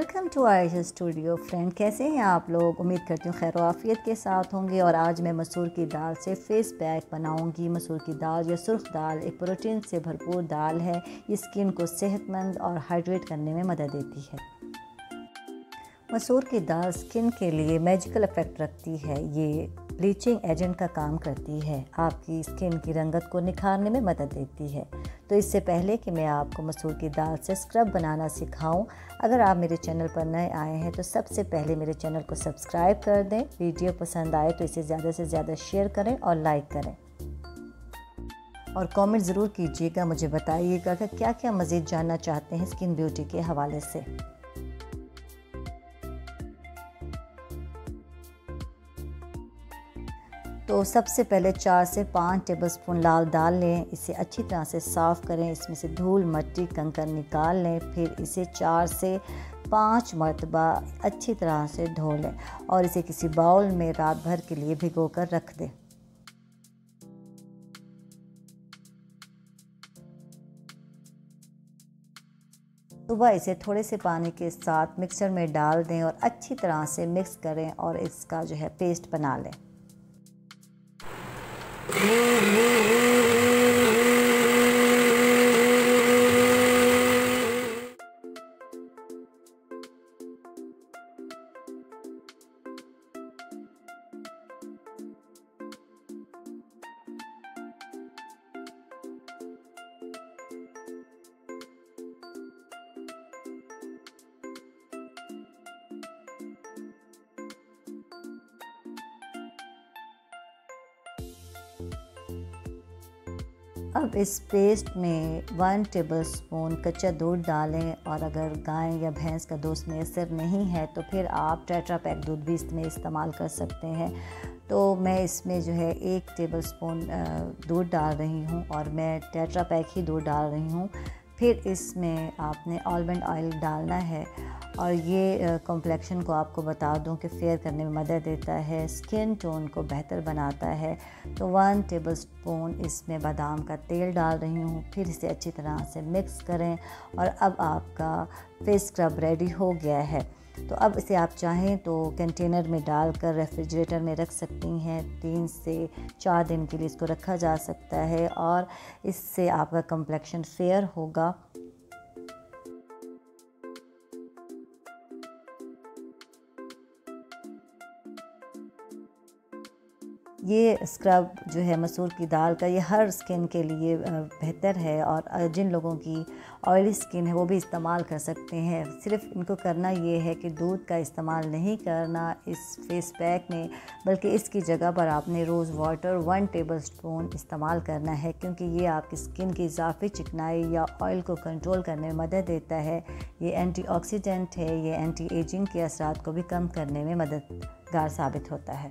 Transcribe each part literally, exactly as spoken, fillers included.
Welcome to Ayesha studio. Friend, कैसे हैं आप लोग? उम्मीद करती हूँ खैर आफियत के साथ होंगे। और आज मैं मसूर की दाल से फेस पैक बनाऊंगी। मसूर की दाल या सुर्ख दाल एक प्रोटीन से भरपूर दाल है। ये स्किन को सेहतमंद और हाइड्रेट करने में मदद देती है। मसूर की दाल स्किन के लिए मैजिकल इफ़ेक्ट रखती है। ये ब्लीचिंग एजेंट का काम करती है, आपकी स्किन की रंगत को निखारने में मदद देती है। तो इससे पहले कि मैं आपको मसूर की दाल से स्क्रब बनाना सिखाऊं, अगर आप मेरे चैनल पर नए आए हैं तो सबसे पहले मेरे चैनल को सब्सक्राइब कर दें। वीडियो पसंद आए तो इसे ज़्यादा से ज़्यादा शेयर करें और लाइक करें। और कमेंट ज़रूर कीजिएगा, मुझे बताइएगा कि क्या क्या मज़ीद जानना चाहते हैं स्किन ब्यूटी के हवाले से। तो सबसे पहले चार से पाँच टेबलस्पून लाल दाल लें। इसे अच्छी तरह से साफ़ करें, इसमें से धूल मिट्टी कंकड़ निकाल लें। फिर इसे चार से पाँच मरतबा अच्छी तरह से धो लें और इसे किसी बाउल में रात भर के लिए भिगो कर रख दें। सुबह इसे थोड़े से पानी के साथ मिक्सर में डाल दें और अच्छी तरह से मिक्स करें और इसका जो है पेस्ट बना लें। अब इस पेस्ट में वन टेबलस्पून कच्चा दूध डालें और अगर गाय या भैंस का दूध मैसर नहीं है तो फिर आप टेट्रा पैक दूध भी इसमें इस्तेमाल कर सकते हैं। तो मैं इसमें जो है एक टेबलस्पून दूध डाल रही हूँ और मैं टेट्रा पैक ही दूध डाल रही हूँ। फिर इसमें आपने आलमंड ऑयल डालना है और ये कॉम्प्लेक्शन को आपको बता दूं कि फेयर करने में मदद देता है, स्किन टोन को बेहतर बनाता है। तो वन टेबलस्पून इसमें बादाम का तेल डाल रही हूँ। फिर इसे अच्छी तरह से मिक्स करें और अब आपका फेस स्क्रब रेडी हो गया है। तो अब इसे आप चाहें तो कंटेनर में डालकर रेफ्रिजरेटर में रख सकती हैं। तीन से चार दिन के लिए इसको रखा जा सकता है और इससे आपका कम्प्लेक्शन फेयर होगा। ये स्क्रब जो है मसूर की दाल का, ये हर स्किन के लिए बेहतर है और जिन लोगों की ऑयली स्किन है वो भी इस्तेमाल कर सकते हैं। सिर्फ इनको करना ये है कि दूध का इस्तेमाल नहीं करना इस फेस पैक में, बल्कि इसकी जगह पर आपने रोज़ वाटर वन टेबलस्पून इस्तेमाल करना है, क्योंकि ये आपकी स्किन की इजाफी चिकनाई या ऑयल को कंट्रोल करने में मदद देता है। ये एंटीऑक्सीडेंट है, ये एंटी एजिंग के असरात को भी कम करने में मददगार साबित होता है।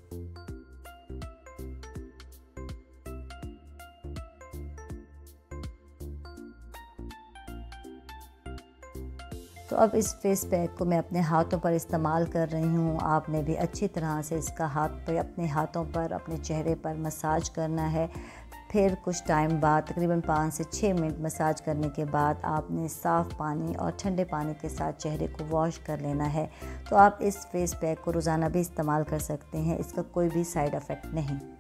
तो अब इस फेस पैक को मैं अपने हाथों पर इस्तेमाल कर रही हूँ। आपने भी अच्छी तरह से इसका हाथ पे अपने हाथों पर अपने चेहरे पर मसाज करना है। फिर कुछ टाइम बाद, तकरीबन पाँच से छः मिनट मसाज करने के बाद आपने साफ़ पानी और ठंडे पानी के साथ चेहरे को वॉश कर लेना है। तो आप इस फेस पैक को रोज़ाना भी इस्तेमाल कर सकते हैं, इसका कोई भी साइड इफ़ेक्ट नहीं।